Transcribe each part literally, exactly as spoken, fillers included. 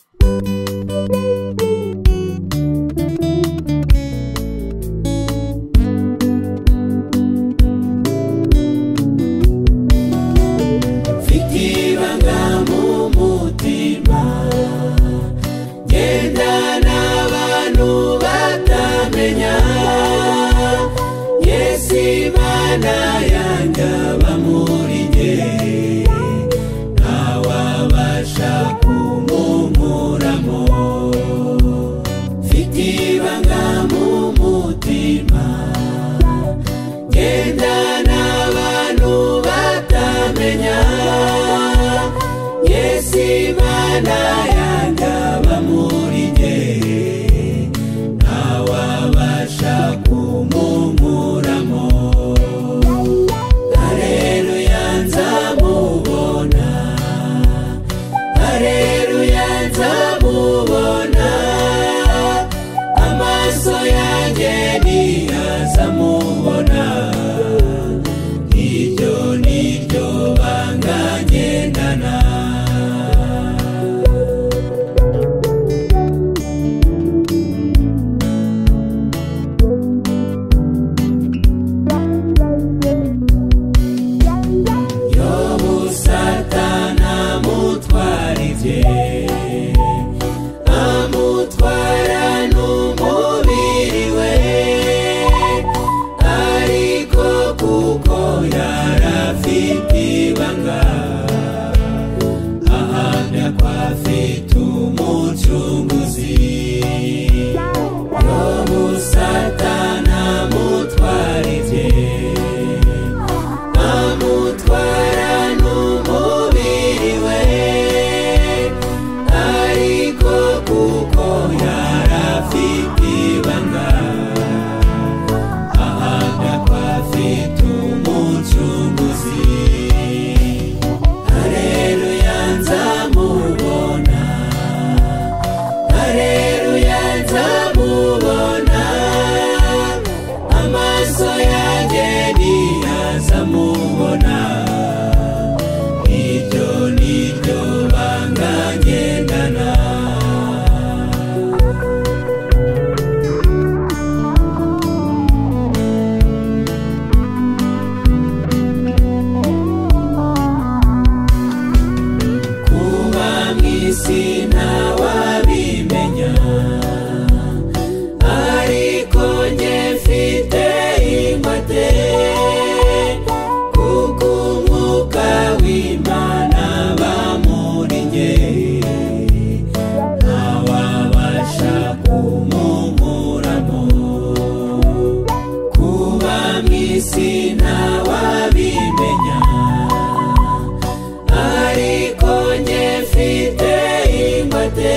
Ariko njye mfite ingwate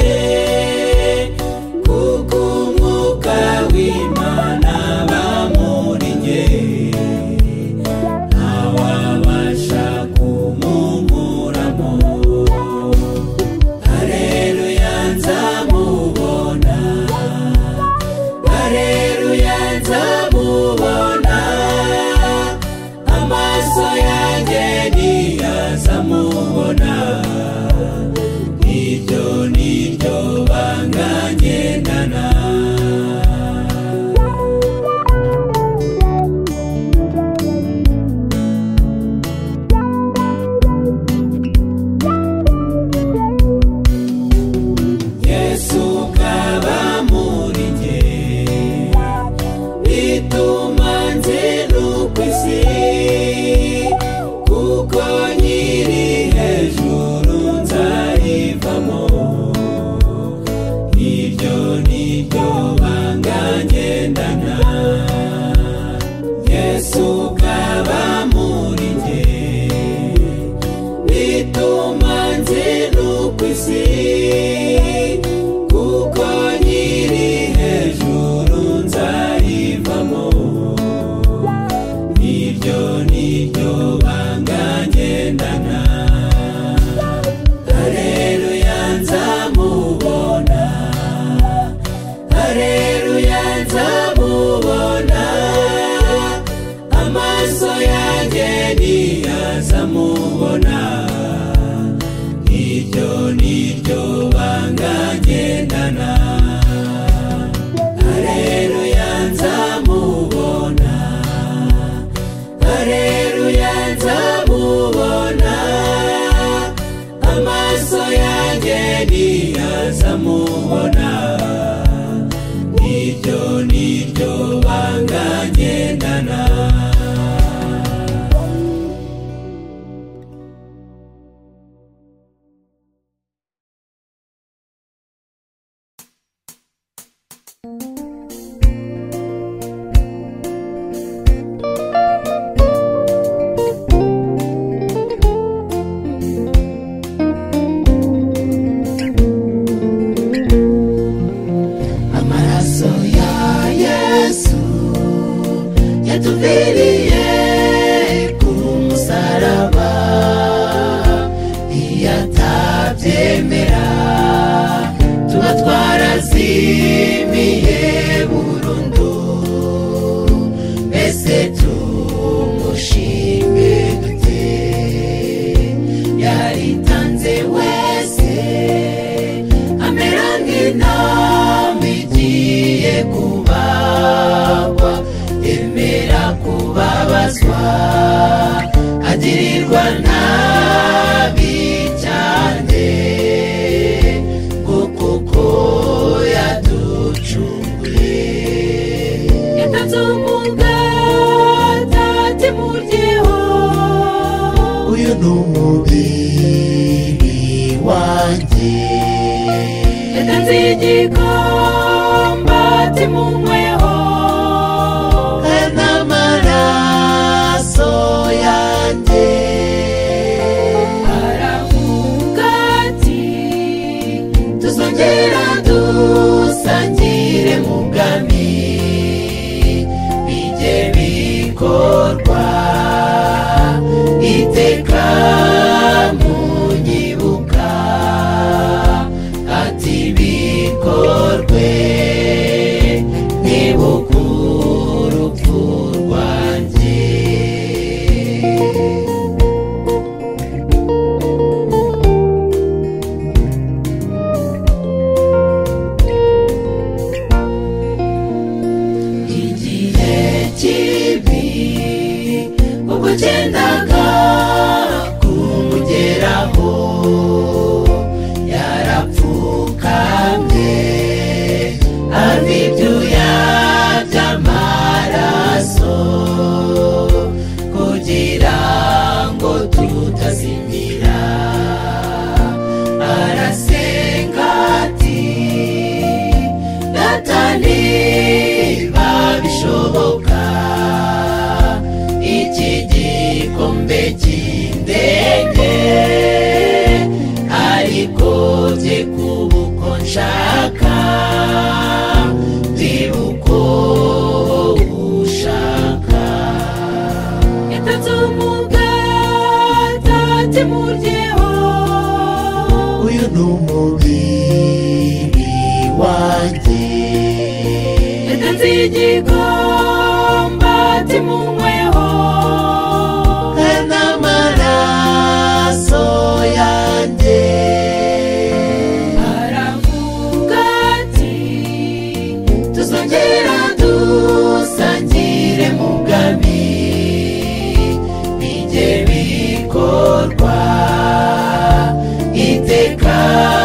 amaso yanjye ntiyazamubona, iryo niryo banga ngendana. Agirirwa nabi cyane kuko yaducunguye, yatanze umugati atimuryeho, uyu ni umubiri wanjye, yatanze igikombe atimunyweho, n'amaraso yanjye. Aravuga ati tuzongera dusangire mu bwami, bijye bikorwa iteka munyibuka, ati bikorwe nibuka urupfu rwanjye. Igihe kibi ubwo cyendaga kumugeraho, yarapfukamye ava ibyuya by'amaraso kugira ngo tutazimira. Arasenga ati Data niba bishoboka, iki gikombe kindenge, ariko bye kuba uko nshaka, bibe uko ushaka. Yatanze umugati atimuryeho, uyu ni umubiri wanjye, yatanze igikombe atimunyweho, n'amaraso yanjye. Aravuga ati tuzongera dusangire mu bwami, bijye bikorwa iteka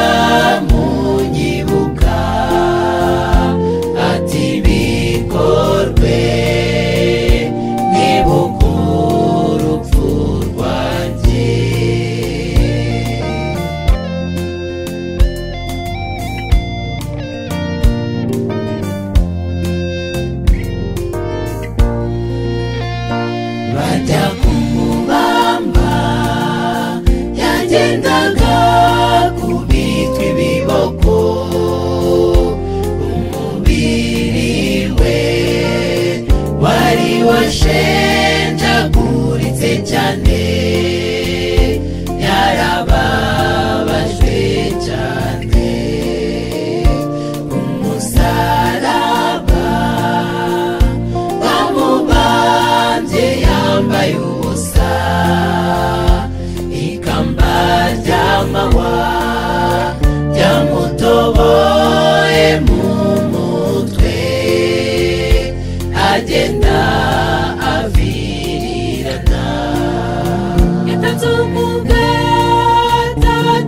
munyibuka, ati bikorwe nibuka urupfu rwanjye. Bajya kumubamba yagendaga ku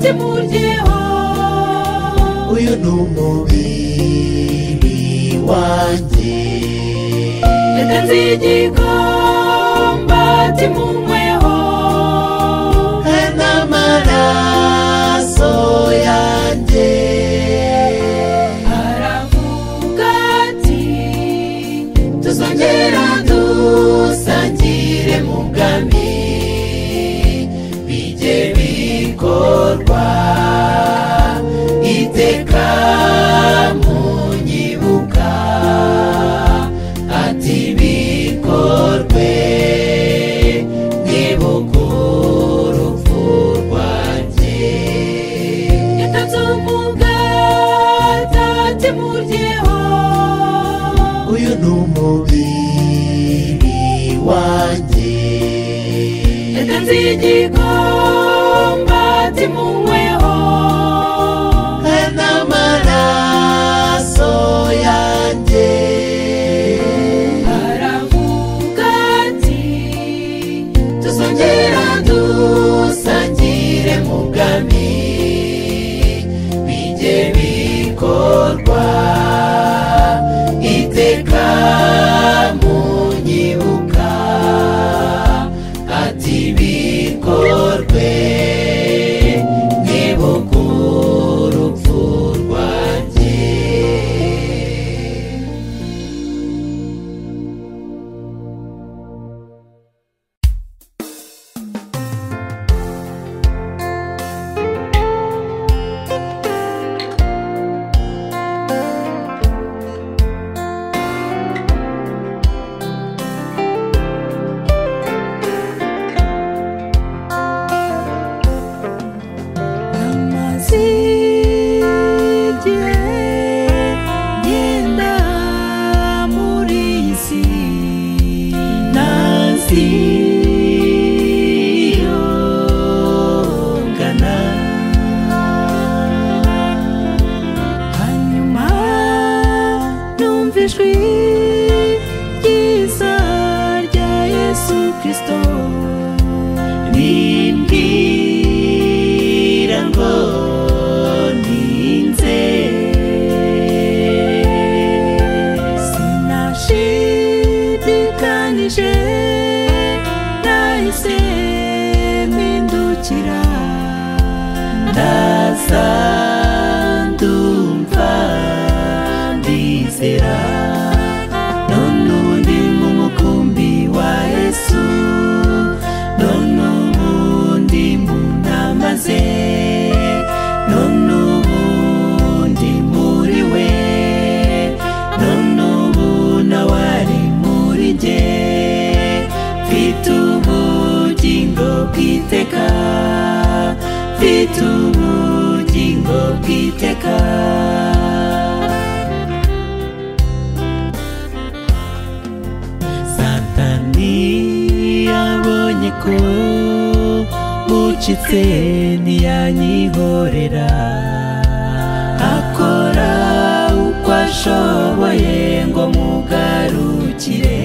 timuryeho uyu ni umubiri wanjye yatanze igikombe timunyweho n'amaraso yanjye aravuga ati tuzongera dusangire mu bwami bijye bikorwa iteka munyibuka ati bikorwe mwibuka urupfu rwanjye yatanze umugati ati muryeho uyu ni umubiri wanjye yatanze igikombe ati munyweho n'amaraso yanjye aravuga ati tuzongera dusangire mu bwami bijye bikorwa iteka munyibuka ati bikorwe mwibuka urupfu rwanjye ndumva ndizera none ubu ndi mu mukumbi wa Yesu none ubu ndi mu ntama ze none ubu ndi muri we none ubu nawe ari muri jye mfite ubugingo bw'iteka mfite ubugingo bw'iteka Satani yabonye ko mucitse ntiyanyihorera akora uko ashoboye ngo mugarukire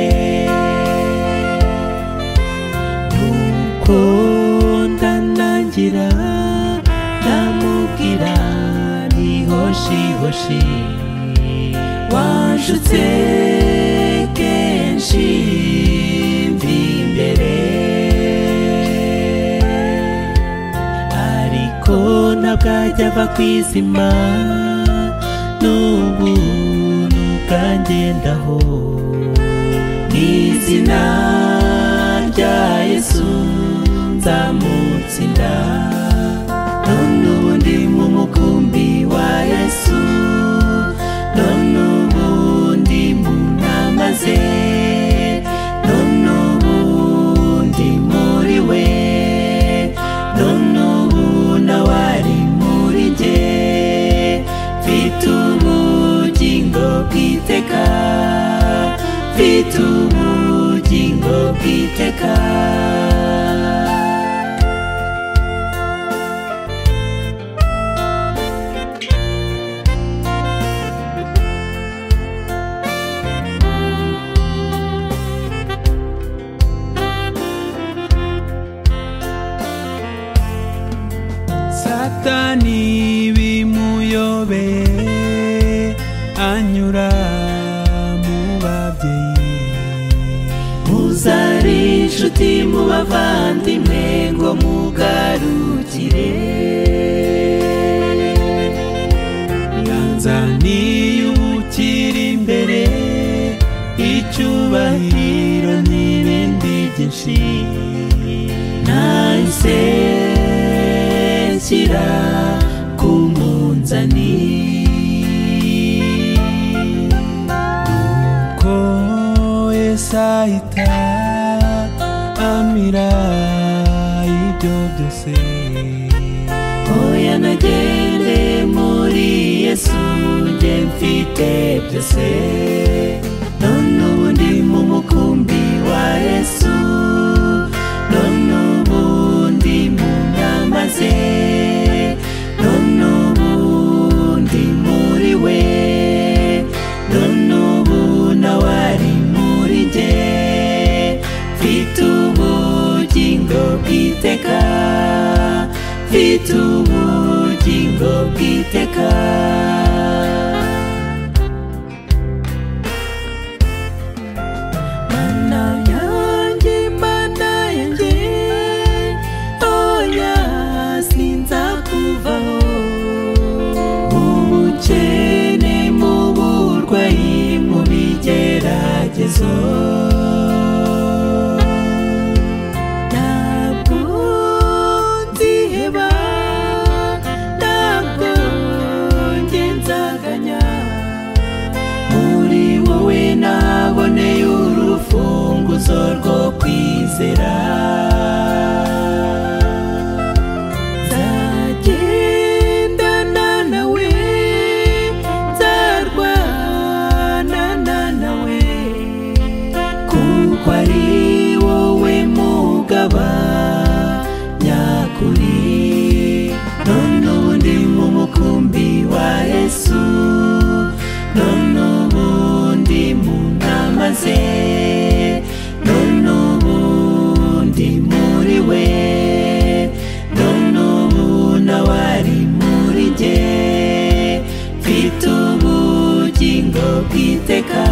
nuko ndanangira ndamubwira ni hoshi hoshi wanshutse kenshi mvi imbere ariko ntabwo ajya ava ku izima n'ubuntu bwangendaho n'izina rya Yesu nzamutsinda none ubu ndi mu mukumbi wa Yesu none ubu ndi mu ntama ze none ubu ndi muri we none ubu nawe ari muri jye mfite ubugingo bw'iteka mfite ubugingo bw'iteka Satani bimuyobeye anyura mu babyeyi. Muzari inshuti mu bavandimwe ngo mugarukire. Yanzaniye ubukiri imbere, icyubahiro n'ibindi byinshi. Nahise nshyira ku munzani, nuko Yesu ahita amira ibyo byose. Oya nagende muri Yesu, njye mfite byose. None ubu ndi mu mukumbi wa Yesu, none ubu ndi mu ntama ze, none ubu ndi muri we, none ubu nawe ari muri njye. Mfite ubugingo bw'iteka, mfite ubugingo bw'iteka. Mana yanjye, mana yanjye, oya sinzakuvaho. Mu bukene, mu burwayi, mu bigeragezo, naboneye urufunguzo rwo kwizera. Nzagendana nawe, nzarwanana nawe, kuko ari wowe mugaba nyakuri. None ubu ndi mu mukumbi wa Yesu, none ubu ndi mu ntama ze, none ubu ndi muri we, none ubu nawe ari muri njye. Mfite ubugingo bw'iteka,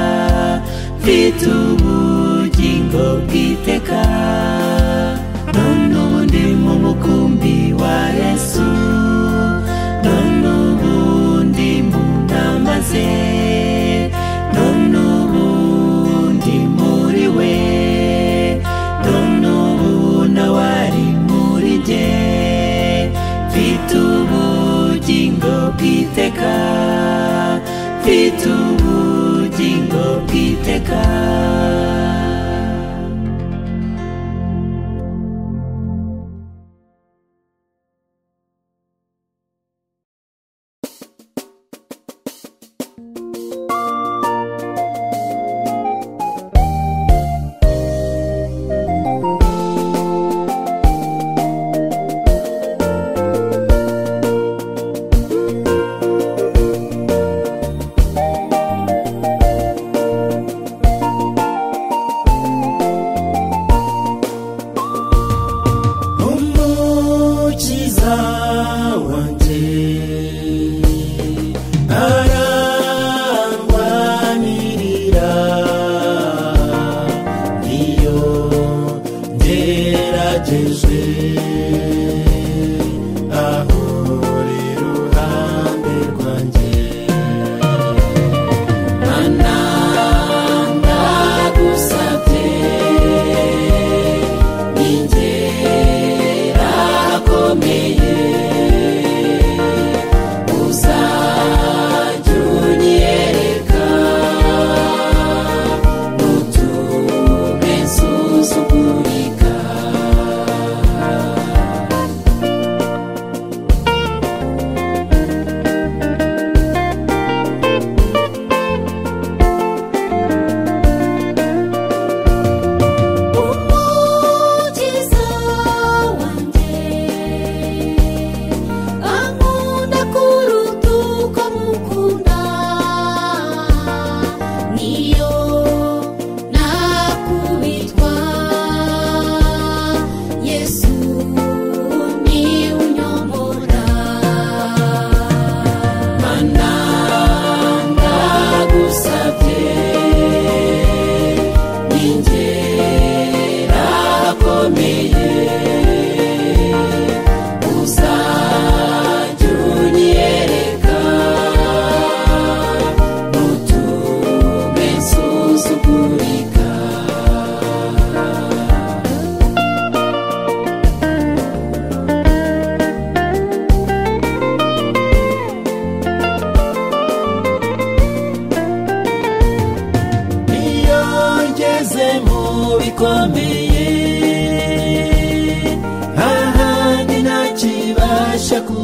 mfite ubugingo bw'iteka. None ubu ndi mu mukumbi wa Yesu, none ubu ndi mu ntama ze, none ubu ndi muri we, none ubu nawe ari muri njye. Mfite ubugingo bw'iteka, mfite ubugingo bw'iteka. Ingerakomeye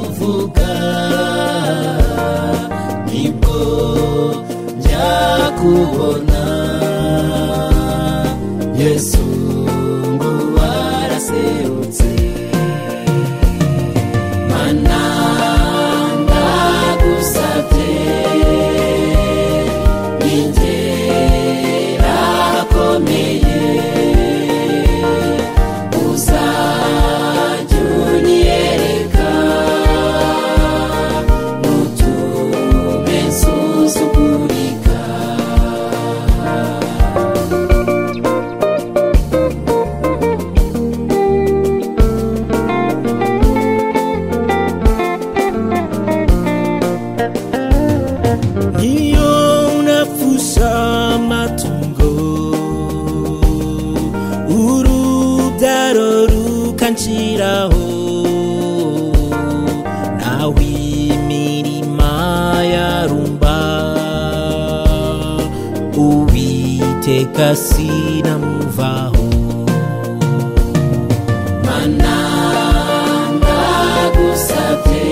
uvuga nibwo njya kubona Yesu ngo waraserutse mana ndagusabye ningera akomeye uzajya unyereka ntutume nsuzugurika kanchiraho nawe imirima yarumba Uwiteka sinamuvaho mana ndagusabye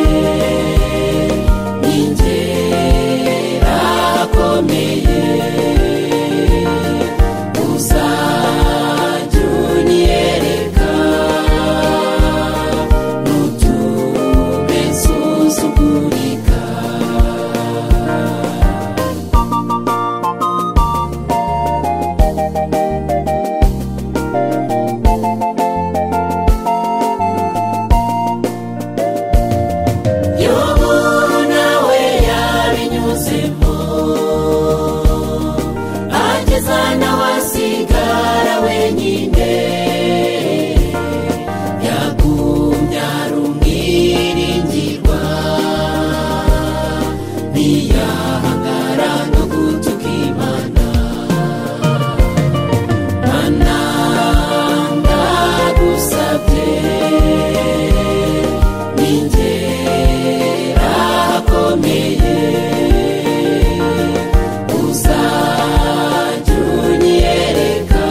ningera akomeye uzajya unyereka ntutume nsuzugurika Yobu nawe yabinyuzemo ageza nawe asigara wenyine yagumye ari umwiringirwa ntiyahangara no gutuka Imana mana ndagusabye ningera akomeye uzajya unyereka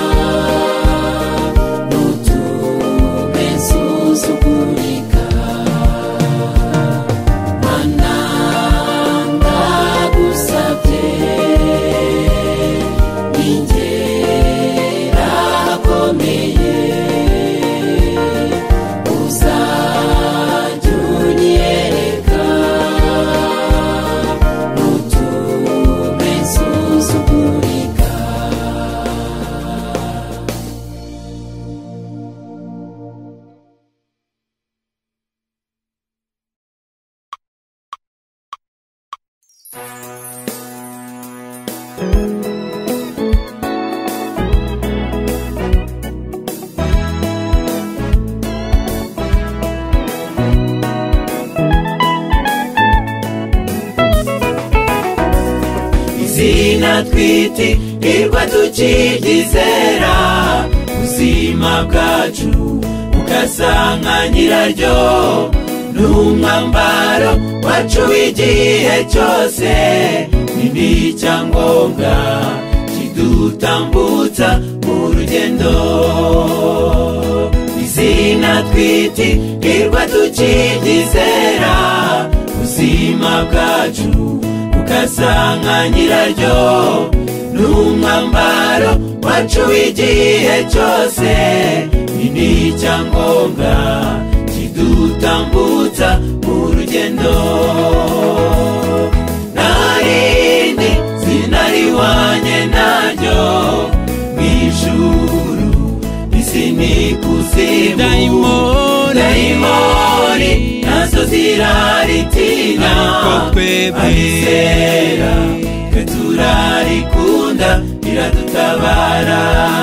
ntutume nsuzugurika mana ndagusabye ningera akomeye uzajya unyereka ntutume nsuzugurika izina twiti irwa tukigizera ubuzima bwacu ukasanga nyiraryo n'umwambaro wacu w'igihe cyose ni n'icyangombwa kidutambutsa mu rugendo izina twiti irwa tukigizera ubuzima bwacu ukasanga nyiraryo n'umwambaro wacu w'igihe cyose ni n'icyangombwa kidutambutsa mu rugendo narindi sinarihwanye naryo mw'ijuru isi n'ikuzimu dayimoni nazo ziraritinya abizera twe turarikunda iradutabara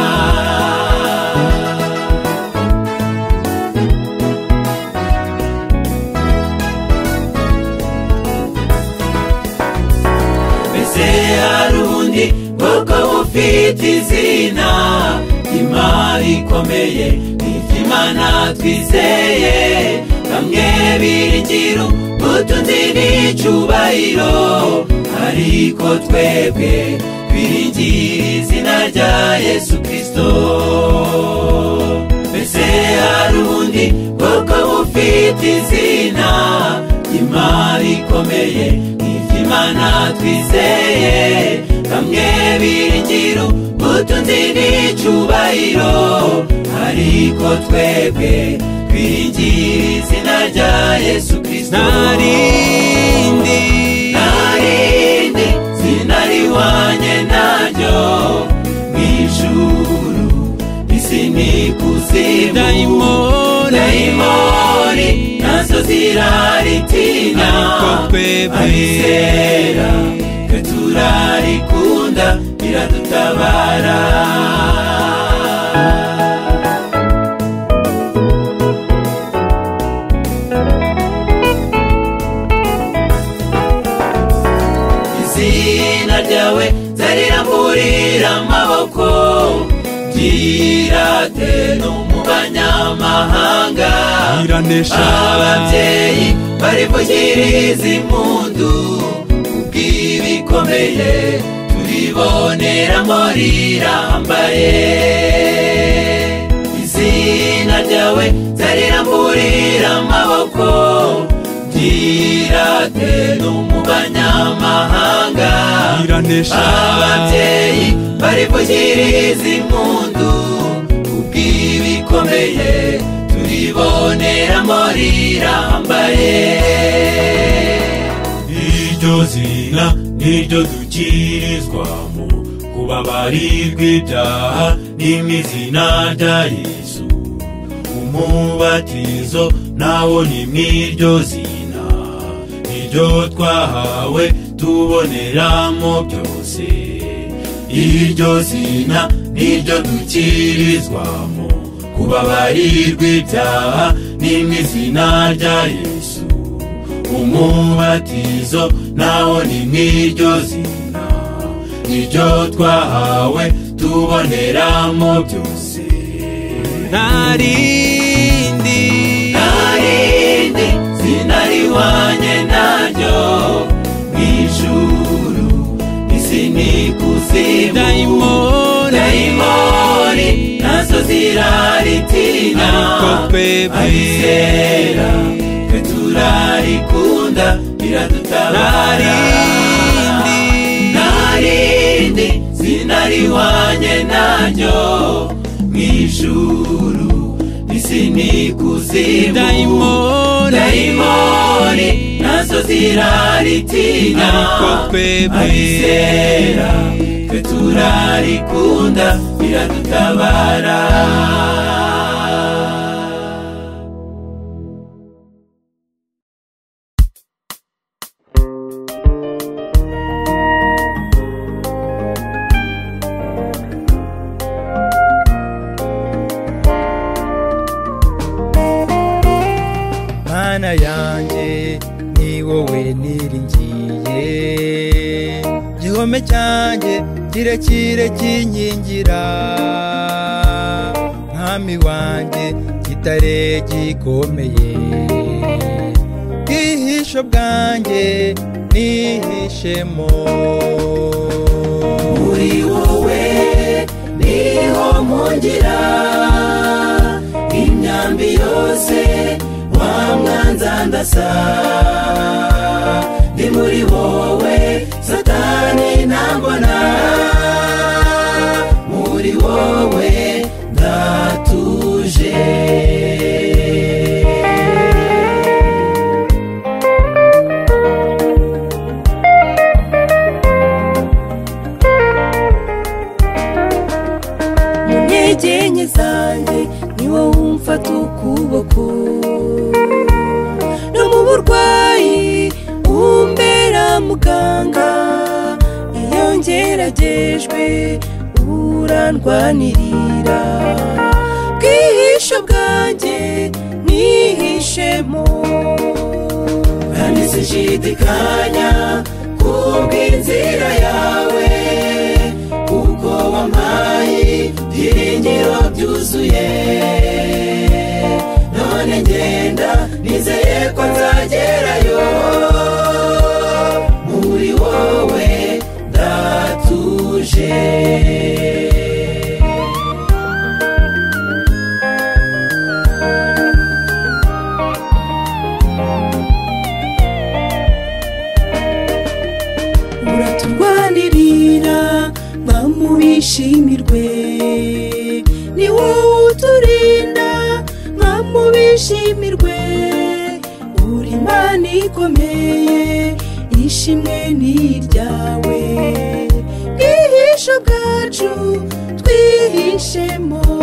mbese hari ubundi bwoko bufite izina imana ikomeye iby'Imana twizeye bamwe biringira ubutunzi n'icyubahiro ariko twebwe twiringira izina rya Yesu Kristo ese hari ubundi bwoko bufite izina ry'Imana ikomeye nk'iry'Imana twizeye, bamwe biringira ubutunzi n'icyubahiro, ariko twebwe twiringira izina rya Yesu Kristo. narindi narindi zina rihwanye naryo mw'ijuru isi n'ikuzimu, dayimoni dayimoni nazo ziraritinya, ariko twebwe abizera twe turarikunda iradutabara. Izina ryawe zariramburira amaboko, ryirate no mu banyamahanga, iranesha ababyeyi barivugiriza impundu, kubw'ibikomeye turiboneramo rirambaye. Izina ryawe zariramburira amaboko, ryirate no mu banyamahanga, iranesha ababyeyi barivugiriza impundu, kubw'ibikomeye turiboneramo rirambaye. iryo zina niryo dukirizwamo kubabarirwa ibyaha n'imizina rya Yesu, umubatizo nawo ni mw'iryo zina, niryo twahawe tuboneramo byose. iryo zina niryo dukirizwamo kubabarirwa ibyaha n'imizina rya Yesu, umubatizo nawo ni mw'iryo zina, niryo twahawe tuboneramo byose. narindi narindi zina rihwanye naryo mw'ijuru isi n'ikuzimu, dayimoni dayimoni nazo ziraritinya, ariko twebwe abizera twe turarikunda iradutabara. narindi narindi zina rihwanye naryo mw'ijuru isi n'ikuzimu, dayimoni dayimoni nazo ziraritinya, ariko twebwe abizera twe turarikunda iradutabara. Mana yanjye ni wowe niringiye, gihome cyanjye kirekire kinkingira, mwami wanjye gitare gikomeye, bwihisho bwanjye nihishemo. muri wowe niho mpungira, imyambi yose wamwanzandasa, ndi muri wowe satani ntambona, muri wowe ndatuje. mu ntege nke zanjye ni wowe umfata ukuboko, no mu burwayi umbera muganga, iyo ngeragejwe urandwanirira, bwihisho bwanjye nihishemo, kandi sinshidikanya kubw'inzira yawe, kuko wampaye ibyiringiro byuzuye, none ngenda nizeye ko nzagerayo, muri wowe ndatuje. nishimirwe ni wowe uturinda mwami bishimirwe uri Imana ikomeye ishimwe ni iryawe bwihisho bwacu twihishemo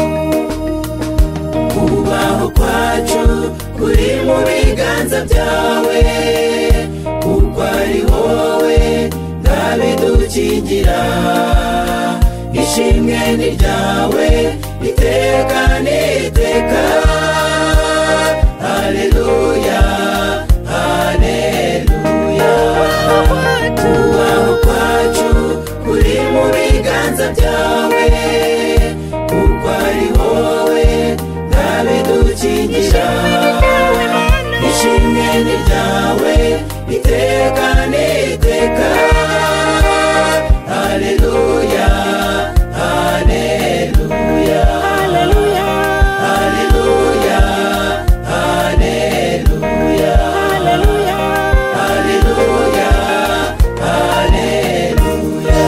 kubaho kwacu kuri mu biganza byawe kuko ari wowe ndabidukingira ishimwe ni ryawe iteka n'iteka haleluya haleluya kubaho kwacu kuri mu biganza byawe kuko ari wowe ndabidukingira ishimwe ni ryawe iteka n'iteka haleluya haleluya haleluya haleluya haleluya haleluya haleluya.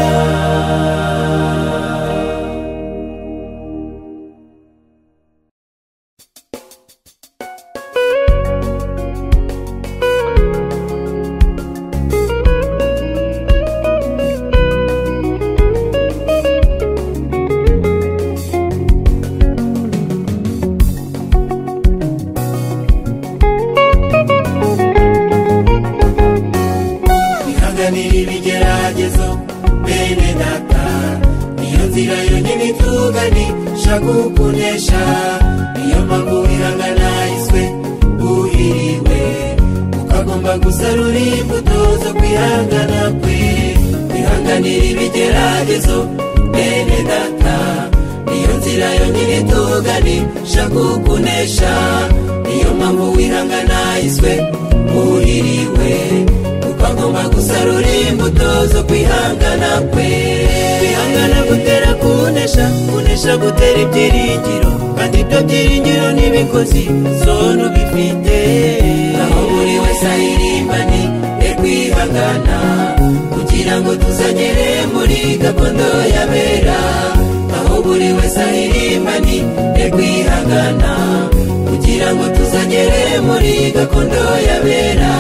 Ibigeragezo bene data niyo nzira yonyine ituganisha kukunesha niyo mpamvu wihangana iswe uhiriwe ukagomba gusarura imbuto zo kwihangana kwe kwihanganira ibigeragezo bene data niyo nzira yonyine ituganisha kukunesha niyo mpamvu wihangana iswe uhiriwe ukagomba gusarura imbuto zo kwihangana kwe kwihangana gutera kunesha kunesha gutera ibyiringiro kandi ibyo byiringiro n'ibikozi zone ubifite aho buri wese ahirimbani e kwihangana kugira ngo tuzagere muri gakondo y'abera aho buri wese ahirimbani e kwihangana kugira ngo tuzagere muri gakondo y'abera.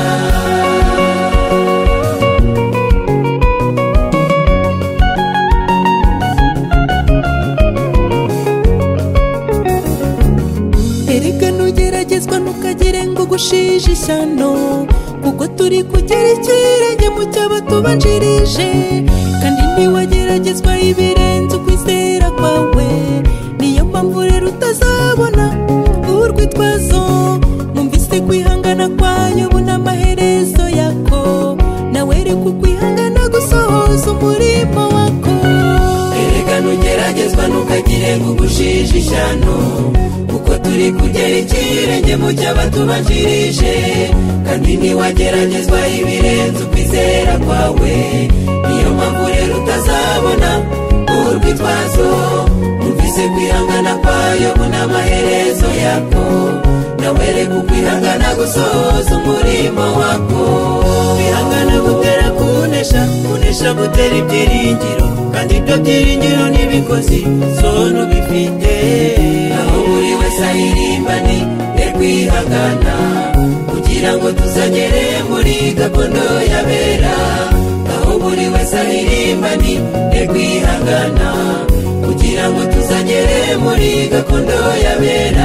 nugeragezwa ntukagire ngo gushije ishyano kuko turi kugera ikirenge mu cy'abatubanjirije kandi ntiwageragezwa ibirenze ukwizera kwawe niyo mpamvu rero utazabona urwitwazo mwumvise kwihangana kwayo ubona amaherezo yako nawe reka ukwihangana gusohoza umurimo wako erega nugeragezwa ntukagire ngo gushije ishyano kuko turi kugera ikirenge mu cy'abatubanjirije kandi ntiwageragezwa ibirenze ukwizera kwawe niyo mpamvu rero utazabona urwitwazo numvise kwihangana kwayo ubona amaherezo yako nawe reka ukwihangana gusohoza umurimo wako kwihangana gutera kunesha kunesha gutera ibyiringiro kandi ibyo byiringiro n'ibikozi zone ubifite aho buri wese ahirimbani e kwihangana kugira ngo tuzagere muri gakondo y'abera aho buri wese ahirimbani e kwihangana kugira ngo tuzagere muri gakondo y'abera.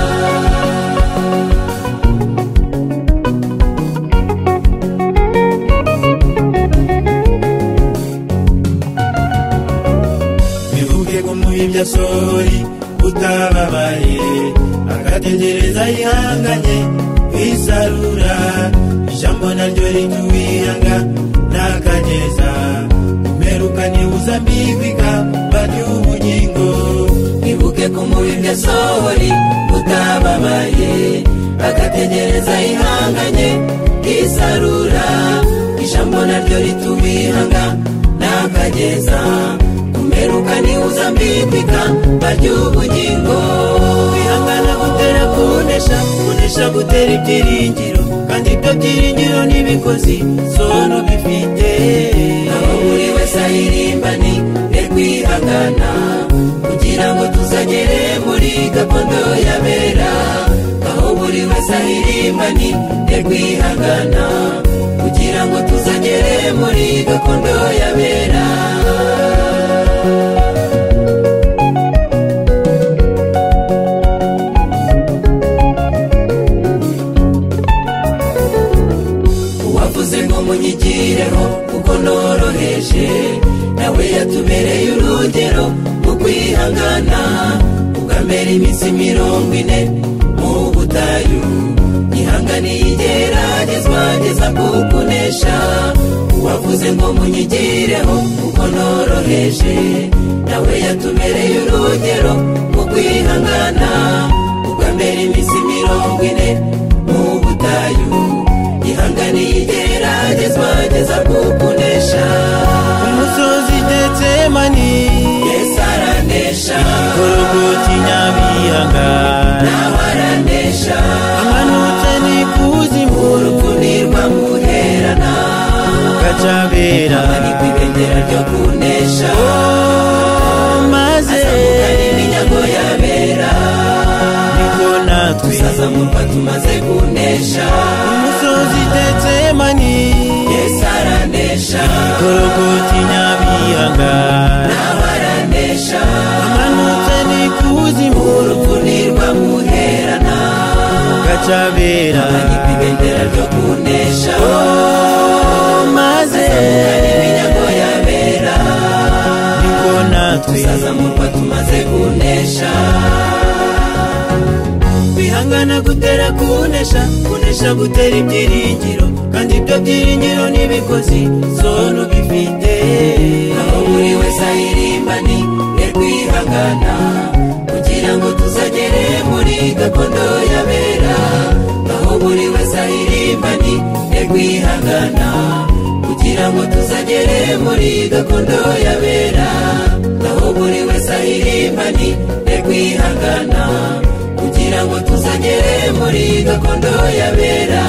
Ibyo sori utababaye akategereza yihanganye kwisarura ijambo naryo rituwihanga nakageza kumeruka niuzambigwika bary'ubugingo ibuke kumuha ibyo sori utababaye akategereza yihanganye kwisarura ijambo naryo rituwihanga nakageza kumeruka niuzambigwika bary'ubugingo kwihangana gutera kunesha kunesha gutera ibyiringiro kandi ibyo byiringiro n'ibikozi zone ubifite aho buri wese ahirimbani e kwihangana gakondo yabera aho buri wese ahirima ni kwihangana kugira ngo tuzagere muri gakondo yabera. Uwavuze ngo munyigireho kuko noroheje nawe yatubereye urugero mu kwihangana ugamera iminsi mirongo ine mu butayu yihanganiye igeragezwa ageza kukunesha. Uwavuze ngo munyigireho kuko noroheje nawe yatubereye urugero mu kwihangana ugamera iminsi mirongo ine mu butayu yihanganiye igeragezwa ageza kukunesha. Umusozi Getsemani Yesu aranesha, Golgoti Nyabihanga nawe aranesha, amanutse n'ikuzimu urupfu ntirwamuherana gacabera amanikwa ibendera ryo kunesha maze azamukana iminyago yabera niko natwe tuzazamurwa tumaze kunesha. umusozi Getsemani Yesu aranesha, Golgoti Nyabihanga nawe aranesha, amanutse n'ikuzimu urupfu ntirwamuherana gacabera amanikwa ibendera ryo kunesha maze azamukana iminyago yabera niko natwe tuzazamurwa tumaze kunesha. Kwihangana gutera kunesha, kunesha gutera ibyiringiro, kandi ibyo byiringiro n'ibikozi zonu bifite. Aho buri wese ahirima ni kwihangana kugira ngo tuzagere muri gakondo yabera. Aho buri wese ahirima ni kwihangana kugira ngo tuzagere muri gakondo yabera. Aho buri wese ahirima ni kwihangana kugira ngo tuzagere muri gakondo yabera.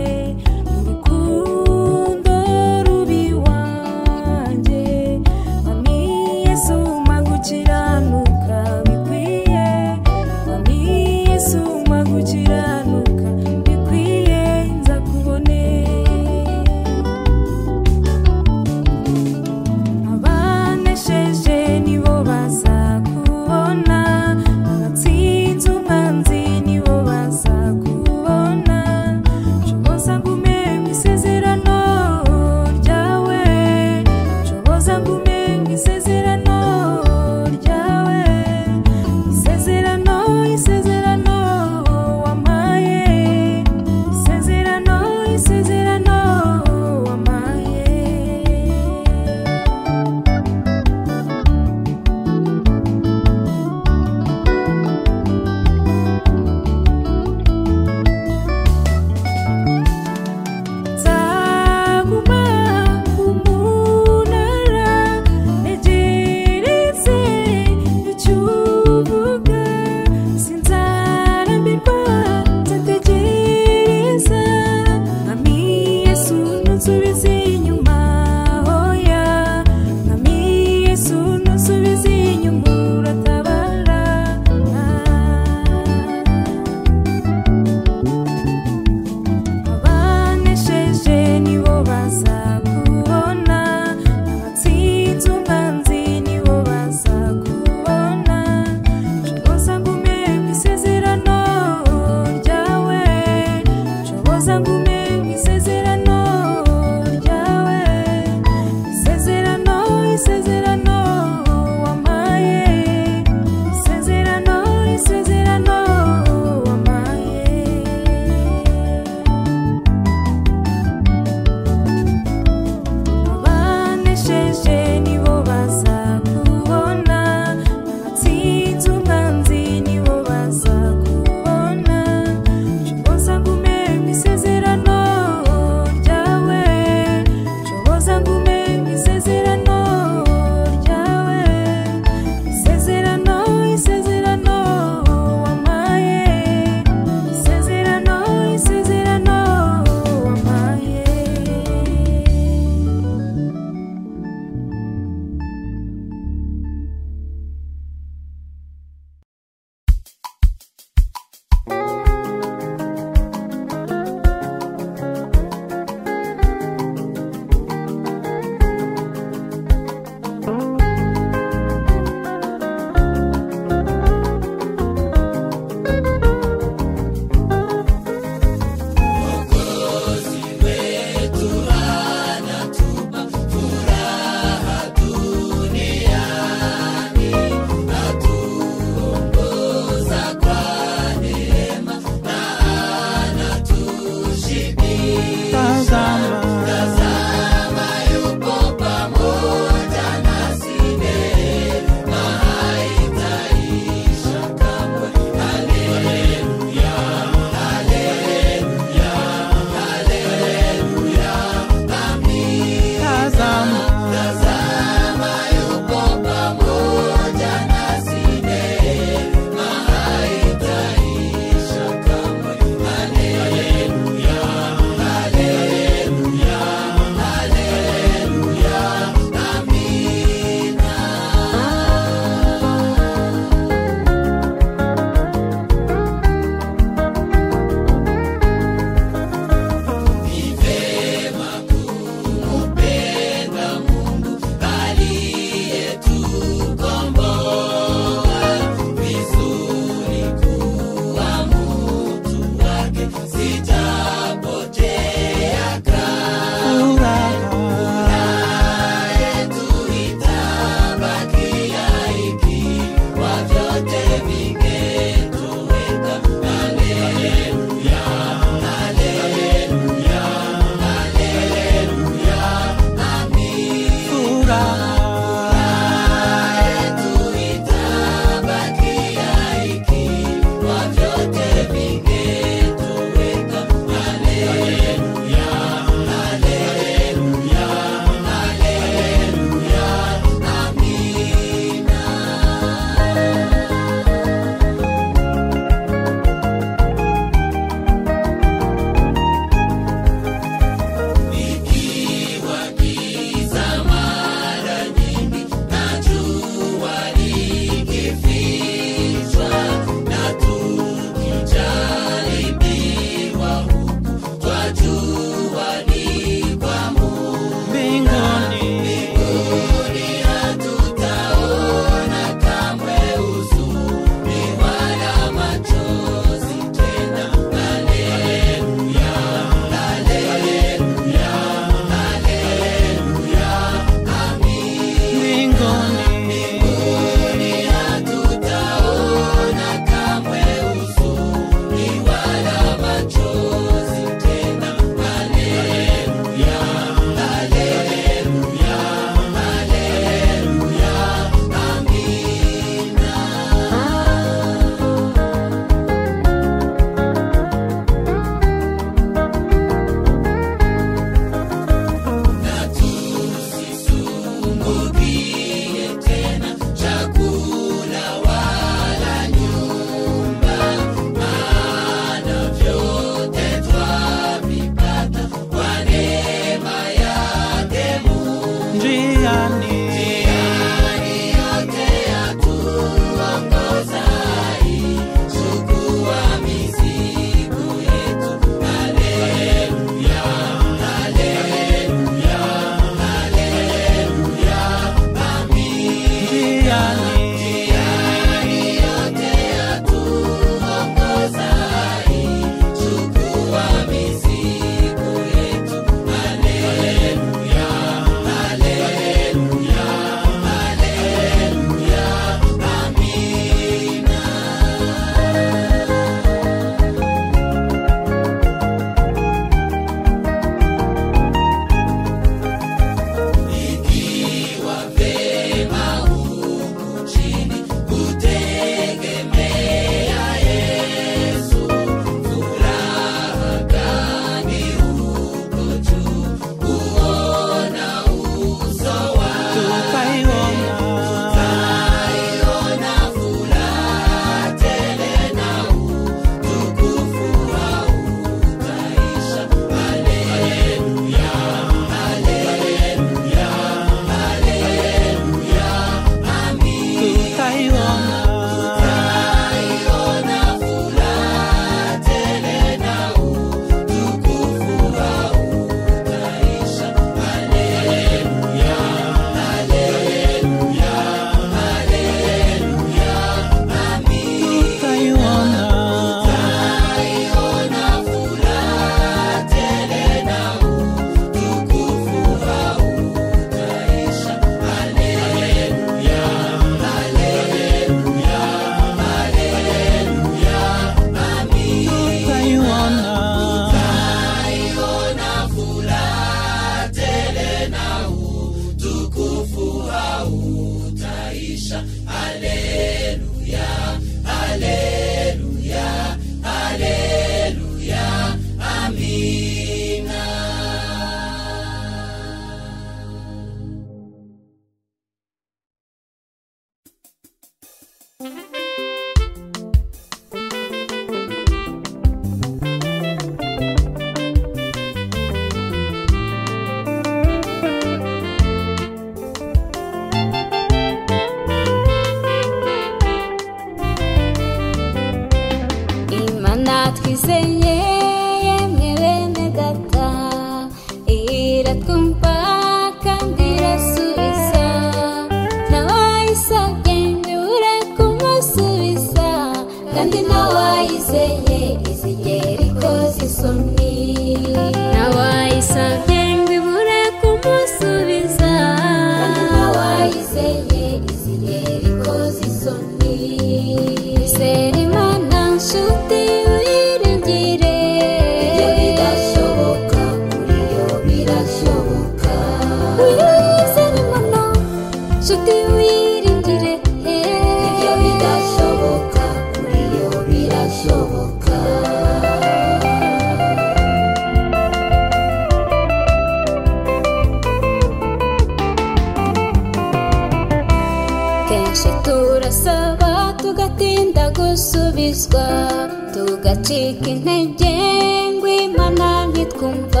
tugacika intege ngo Imana ntitwumva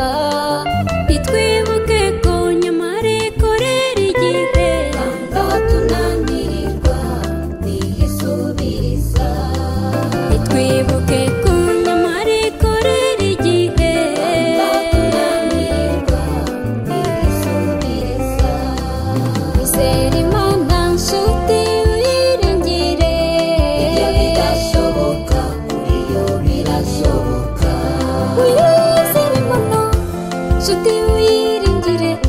bitwibuke ko nyuma rikorera igihe kanga tunanirirwa ntihisubiriza bitwibuke ko nyuma rikorera igihe kanga tunanirirwa ntihisubiriza izere Imana nshuti wiringire ibyo bidashoboka birashoboka uyizere Imana nshuti wiringire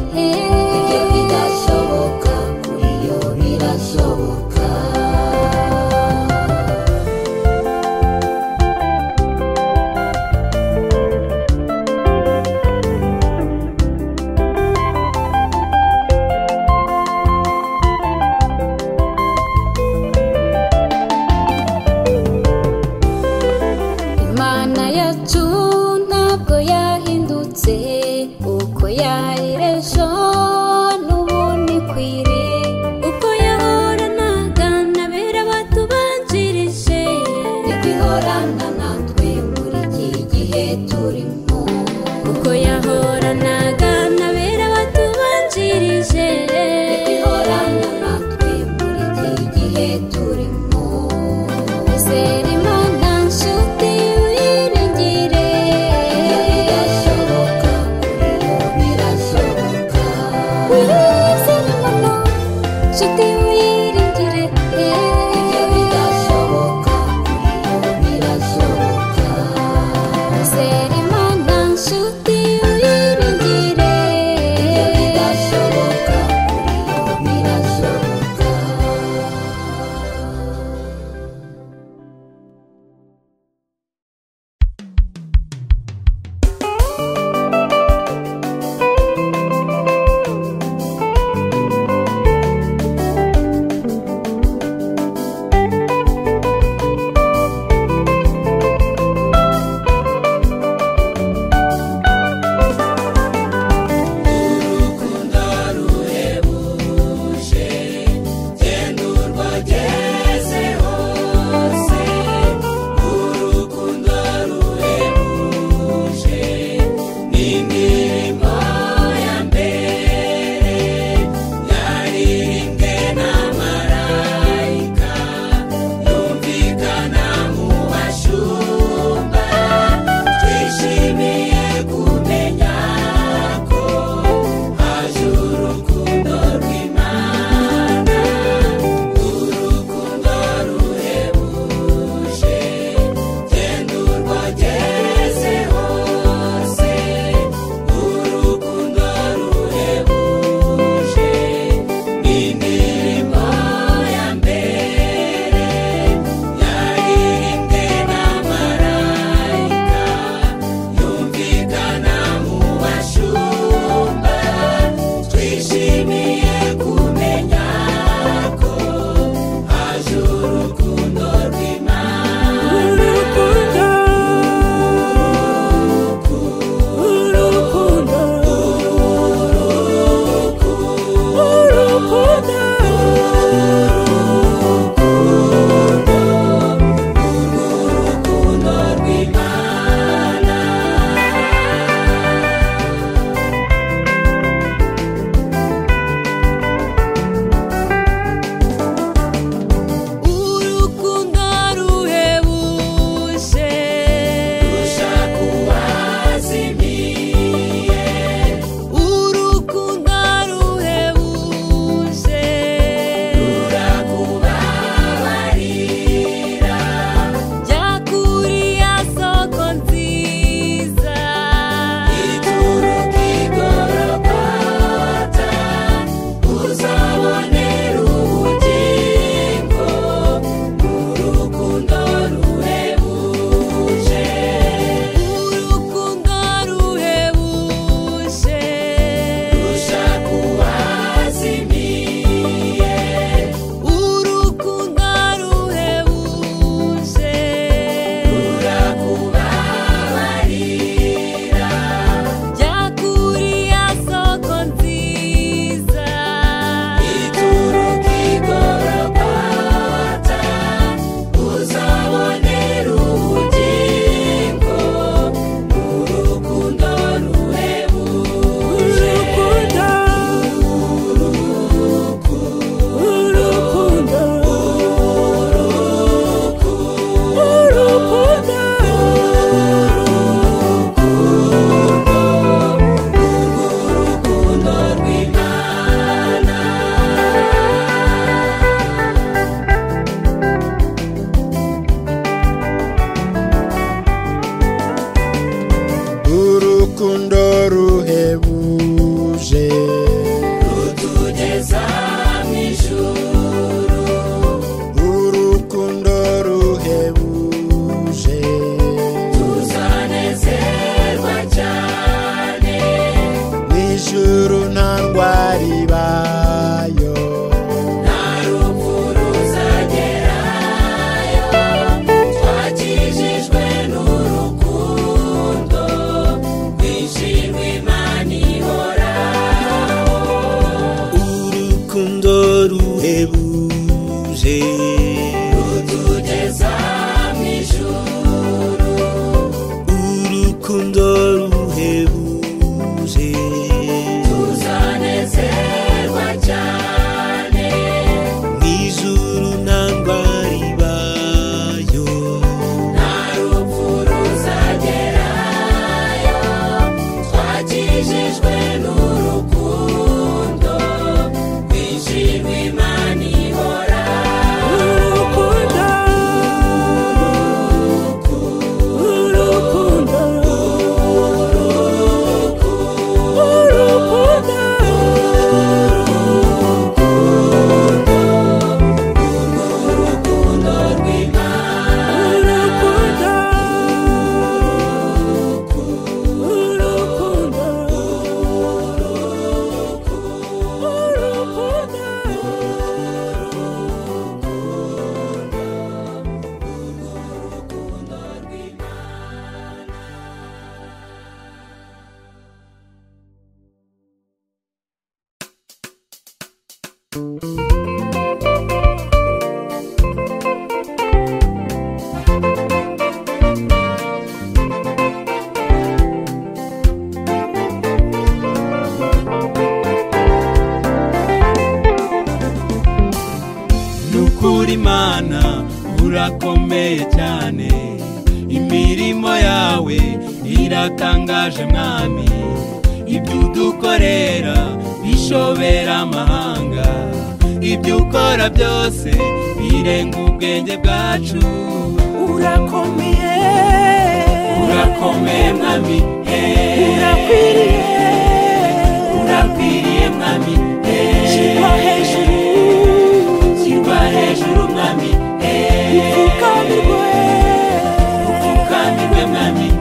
Mana urakomeye cyane imirimo yawe iratangaje mwami ibyo udukorera bishobera amahanga ibyo ukora byose birenga ubwenge bwacu urakomeye urakomeye mwami urakwiriye urakwiriye mwami shyirwa hejuru shyirwa hejuru mwami upfukamirwe upfukamirwe mwami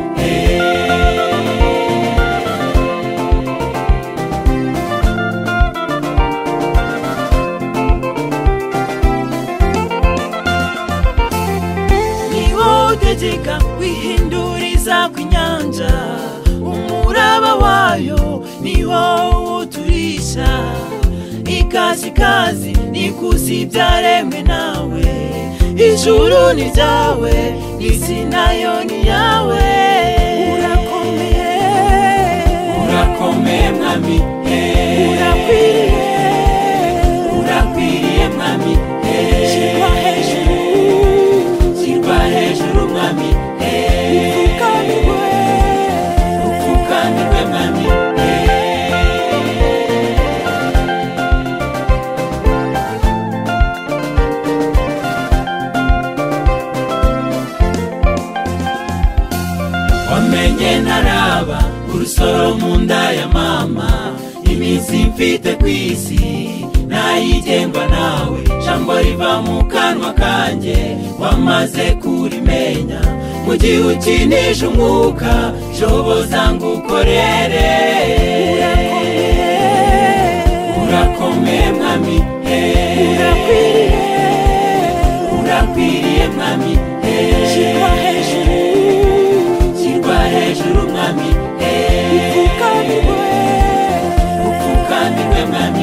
utegeka wihinduriza kw'inyanja umuraba wayo niwo uturisha ikazi kazi nikusi byaremwe nawe ijuru ni ryawe n'isi nayo ni yawe urakomeye urakomeye mwami urakwiriye urakwiriye mwami shyirwa hejuru shyirwa hejuru mwami upfukamirwe upfukamirwe mwami wamenye ntaraba urusoro mu nda ya mama iminsi mfite ku isi nayigengwa nawe jambo riva mu kanwa kanjye wamaze kurimenya mu gihe ukinisha umwuka shoboza ngukorere urakomeye mwami urakwiriye urakwiriye mwami shyirwa hejuru shyirwa hejuru mwami upfukamirwe upfukamirwe mwami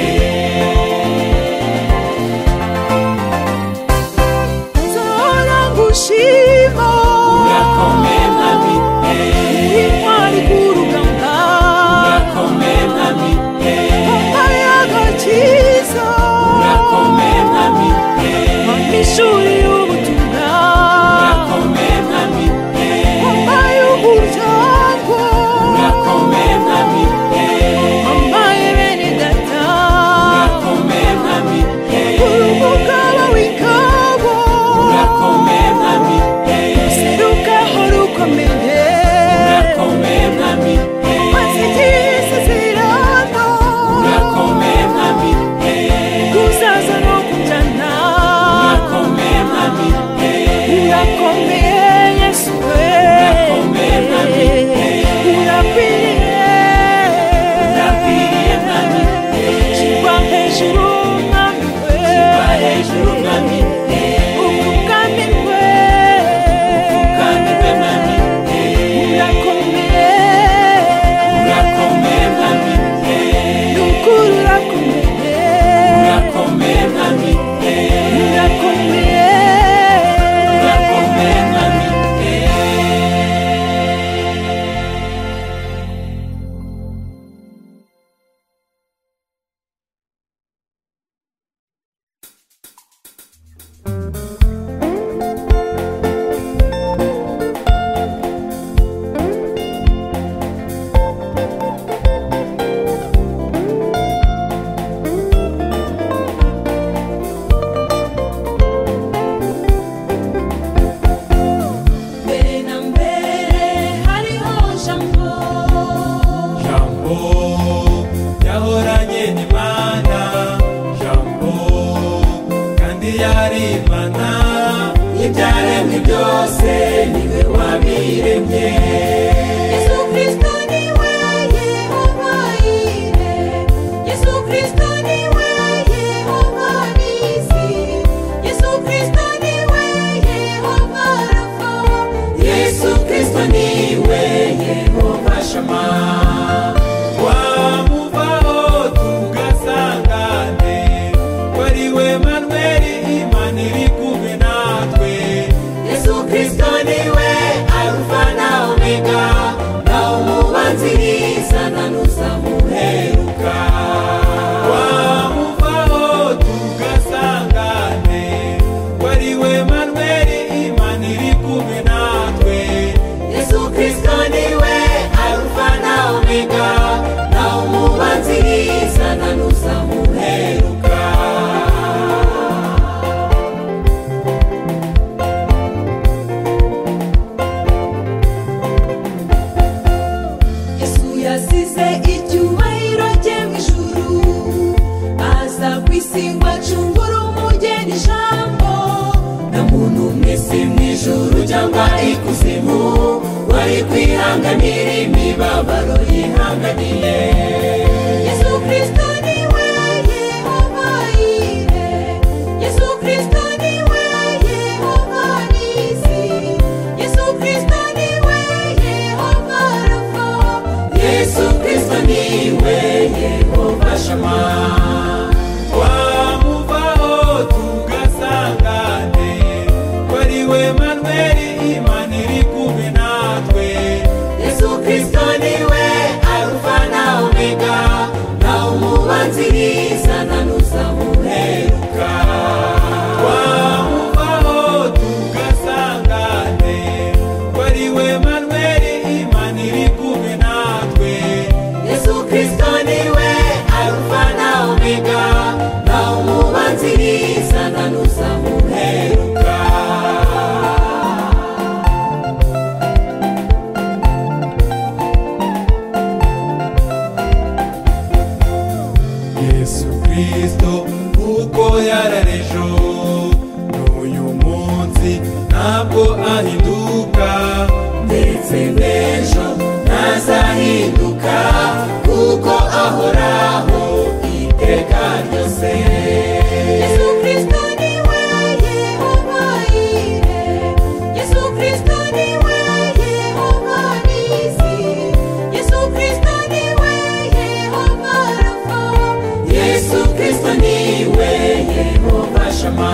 Shima urakomeye mwami intwari ku rugamba urakomeye mwami wambaye agakiza urakomeye mwami ishuri y'ubutumwa urakomeye mwami wambaye umuryango urakomeye mwami wambaye bene data urakomeye mwami uri umugaba w'ingabo urakomeye mwami serukaho rukomeye urakomeye mwami maze igisezerano urakomeye mwami kuzaza no kujyana urakomeye mwami urakomeye Yesu we urakomeye mwami urakwiriye urakwiriye mwami shyirwa hejuru mwami we shyirwa hejuru mwami upfukamirwe upfukamirwe mwami urakomeye urakomeye mwami n'ukuri urakomeye urakomeye mwami urakomeye urakomeye mwami mbere na mbere hariho jambo jambo yahoranye n'Imana jambo kandi yari Imana ibyaremwe byose niwe wabiremye Yesu Kristo niwe Yehova Ire Yesu Kristo niwe Yehova Nisi Yesu Kristo niwe Yehova Rafa Yesu Kristo niwe Yehova Shama wamuvaho tugasangane wariwe Manueli Imana iri kumwe natwe Yesu Kristo niwe Alfa na Omega we Manueli Imana iri kumwe natwe. Yesu Kristo niwe Alfa na Omega, na umubanziriza na n'uzamuheruka. Yesu yasize icyubahiro cye mu ijuru, aza ku isi ngo acungure umugeni ijambo. Na muntu mwese mu ijuru cyangwa ikuzimu wari kwihanganira imibabaro yihanganiye. Yesu Kristo niwe Yehova Yire, Yesu Kristo niwe Yehova Nisi, Yesu Kristo niwe Yehova Rafa, Yesu Kristo niwe Yehova Shama. Twamuvaho tugasangane, ko ari we Manueli Imana iri kumwe natwe. Yesu Kristo niwe Alfa na Omega, na umubanziriza na n'uzamuheruka. Twamuvaho tugasangane, ko ari we Manueli Imana iri kumwe natwe. Yesu Kristo niwe Alfa na Omega, na umubanziriza na n'uzamuheruka. Yesu Kristo uko yararejo n'uyu munsi ntabwo ahinduka, ndetse n'ejo ntazahinduka, kuko ahoraho iteka ryose. Yesu Kristo niwe Yehova Yire, Yesu Kristo niwe Yehova Nisi, Yesu Kristo niwe Yehova Rafa, Yesu Kristo niwe Yehova Shama.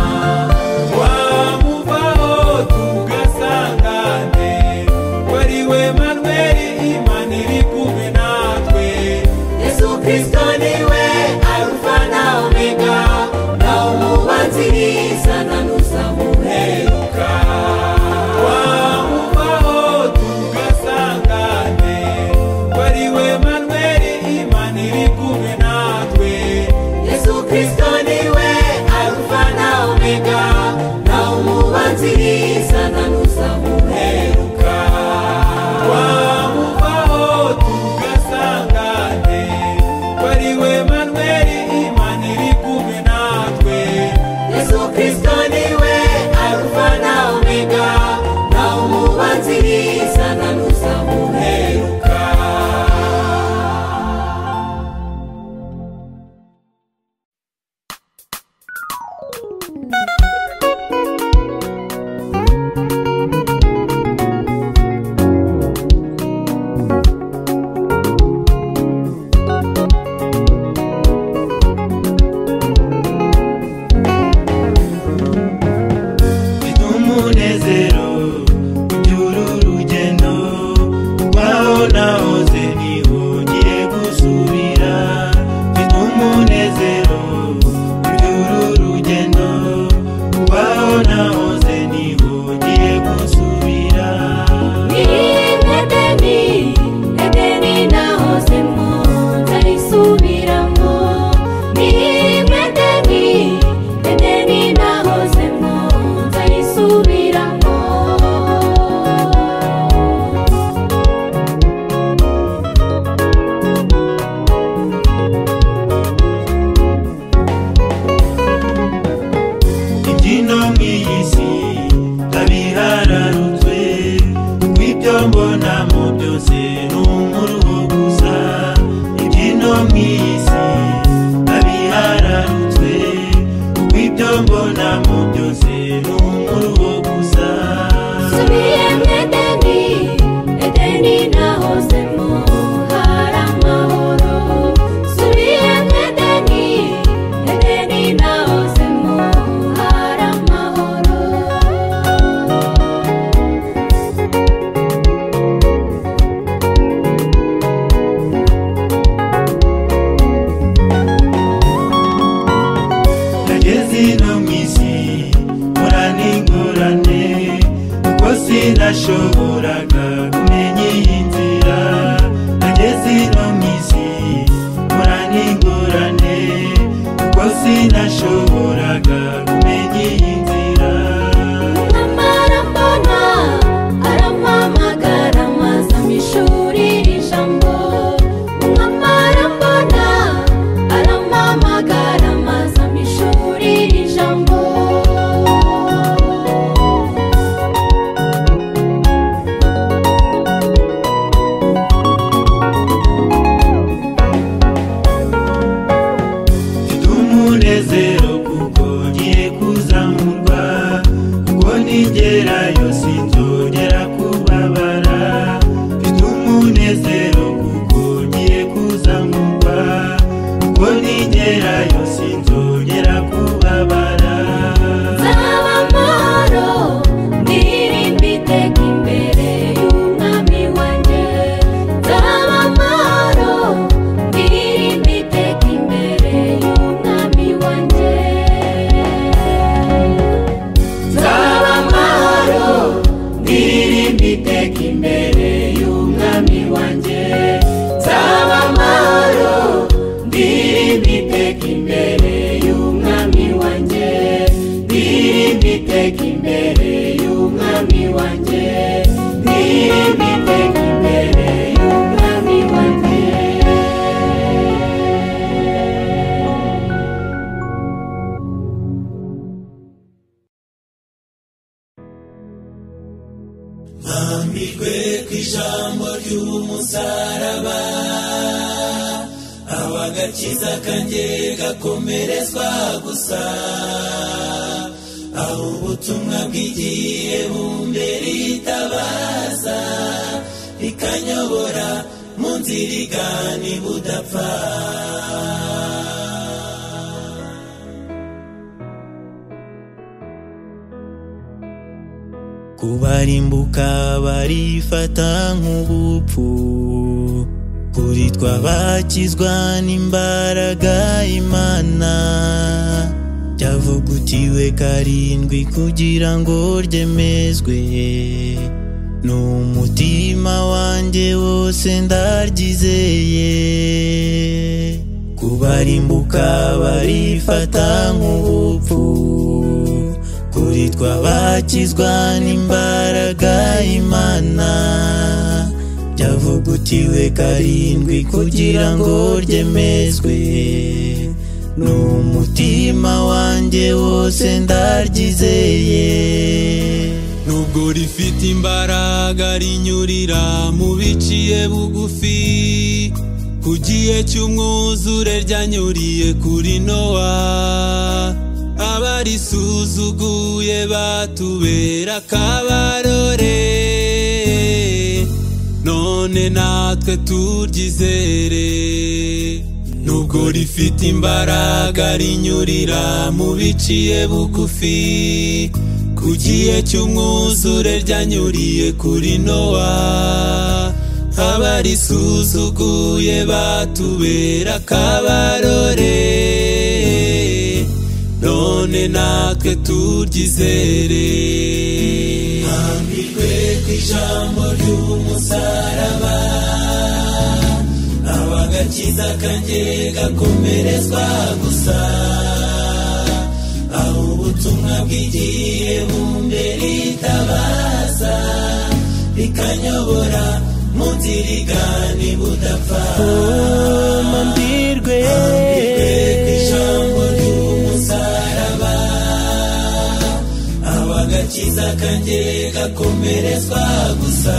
twamuvaho tugasangane, ko ari we Manueli Imana iri kumwe natwe. Yesu Kristo niwe Alfa na Omega, na umubanziriza na n'uzamuheruka. Twamuvaho tugasangane, ko ari we Manueli Imana iri kumwe natwe. Yesu Kristo niwe Alfa na Omega, na umubanziriza na n'uzamuheruka. Twamuvaho tugasangane, ko ari we Manueli Imana iri kumwe natwe. Yesu Kristo niwe Alfa na Omega, na umubanziriza na n'uzamuheruka. Mfite umunezero ujyuru rugendo, rwaho nahoze niho ngiye gusubira. Mfite umunezero ujyuru rugendo, rwaho nahoze niho ngiye gusubira. Edeni, Edeni nahozemo nzayisubiramo. Ni Edeni, Edeni nahozemo nzayisubiramo. Ibyino mw'iyi si ndabihararutswe, kw'ibyo mbonamo byose ni umuruho gusa. Ibyino mw'iyi si ndabihararutswe, kw'ibyo mbonamo byose ni umuruho gusa. Subiye mu Edeni, Edeni nahozemo hari amahoro. Subiye mu Edeni, Edeni nahozemo hari amahoro. sinashoboraga kumenya iyi nzira nageze ino mw'isi mpura n'ingorane kuko sinashoboraga kumenya iyi nzira nyamara mbona arampamagara maze ampishurira ijambo nyamara mbona arampamagara maze ampishurira ijambo umunezero kuko ngiye kuzamurwa kuko nigerayo sinzongera kubabara mfite umunezero kuko ngiye kuzamurwa kuko nigerayo sinzongera kubabara nzaba amahoro ndirimba iteka imbere y'umwami wanjye nzaba amahoro ndirimba iteka imbere y'umwami wanjye nzaba amahoro ndirimba iteka imbere y'umwami wanjye nzaba amahoro ndirimba iteka imbere y'umwami wanjye ndirimba iteka imbere y'umwami wanjye ndirimba iteka imbere y'umwami wanjye mpambirwe ku ijambo ry'umusaraba aho agakiza kanjye gakomerezwa gusa aho ubutumwa bw'igihe bumbera itabaza rikanyobora mu nzira igana ibudapfa kubarimbuka barifata nk'ubupfu kuri twabakizwa n'imbaraga Imana byavugutiwe karindwi kugira ngo ryemezwe n'umutima wanjye wose ndaryizeye kubarimbuka barifata nk'ubupfu kuri twabakizwa n'imbaraga Imana byavugutiwe karindwi kugira ngo ryemezwe n'umutima wanjye wose ndaryizeye nubwo rifite imbaraga rinyurira mu biciye bugufi ku gihe cy'umwuzure ryanyuriye kuri Nowa abarisuzuguye batubera akabarore none natwe turyizere nubwo rifite imbaraga rinyurira mu biciye bugufi ku gihe cy'umwuzure ryanyuriye kuri Nowa abarisuzuguye batubera akabarore none natwe turyizere mpambirwe ku ijambo ry'umusaraba aho agakiza kanjye gakomerezwa gusa aho ubutumwa bw'igihe bumbera itabaza rikanyobora mu nzira igana ibudapfa mpambirwe ku ijambo ry'umusaraba aho agakiza kanjye gakomerezwa gusa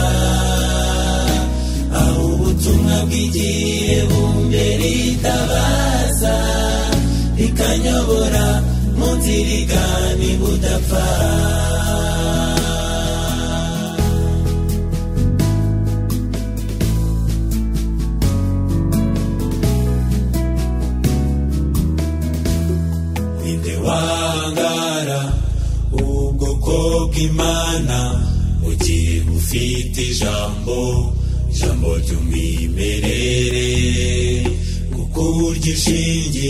aho ubutumwa bw'igihe bumbera itabaza rikanyobora mu nzira igana ibudapfa ninde wangara ubwoko bw'Imana mu gihe bufite ijambo ijambo ry'umwimerere kuko urya ishingi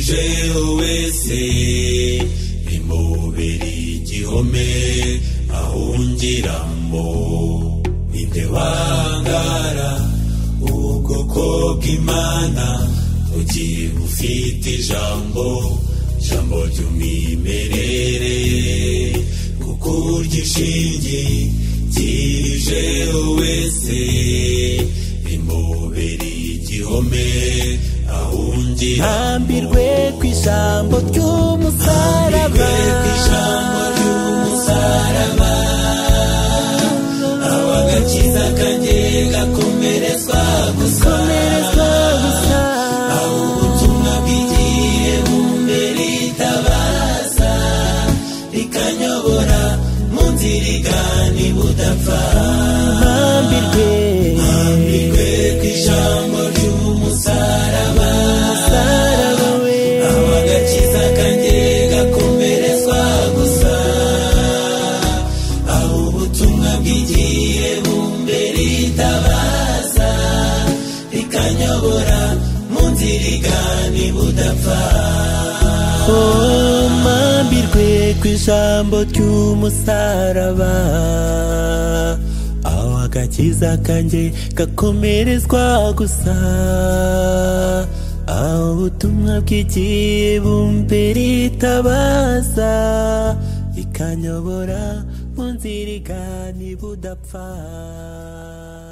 ryirijeho wese rimubera igihome aho ahungiramo. Ninde wangara ubwoko bw'Imana ugiye ufite ijambo jambo ry'umwimerere, kuko urya ishingi kirijeho wese rimubera igihome ahungira. hambirwe ku ijambo ry'umusaraba, aho agakiza kanjye gakomerezwa gusa, aho ubutumwa bw'igihe bumbera itabaza rikanyobora mu nzira igana ibudapfa. hambirwe hambirwe ku ijambo ry'umusaraba, aho agakiza kanjye gakomerezwa gusa, aho ubutumwa bw'igihe bumbera itabaza rikanyobora mu nzira igana ibudapfa. oh hambirwe ku ijambo ry'umusaraba, aho agakiza kanjye gakomerezwa gusa, aho ubutumwa bw'igihe bumbera itabaza rikanyobora mu nzira igana ibudapfa.